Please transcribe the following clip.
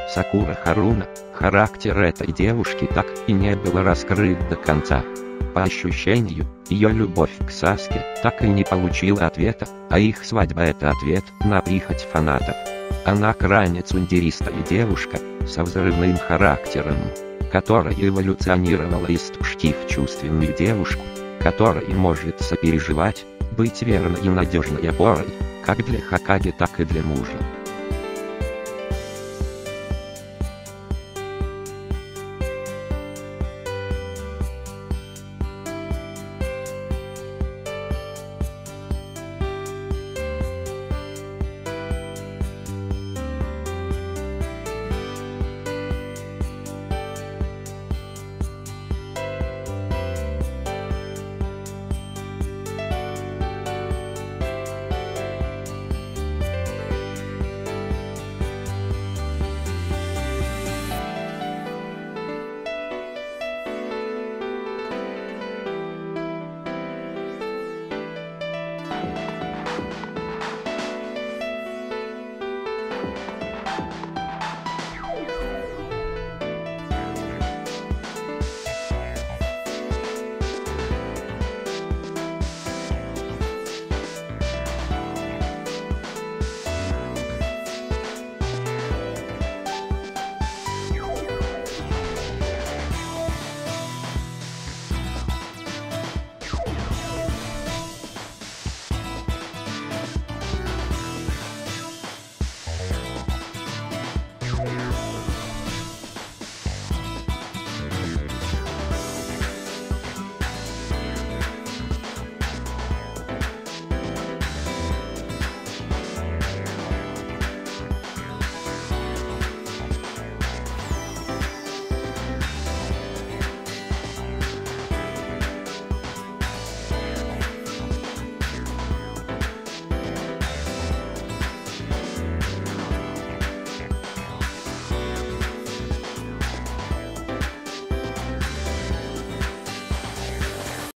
Сакура Харуна. Характер этой девушки так и не был раскрыт до конца. По ощущению, ее любовь к Саске так и не получила ответа, а их свадьба — это ответ на прихоть фанатов. Она крайне цундеристая девушка, со взрывным характером, которая эволюционировала из тушки в чувственную девушку, которая может сопереживать, быть верной и надежной опорой, как для Хокаге, так и для мужа.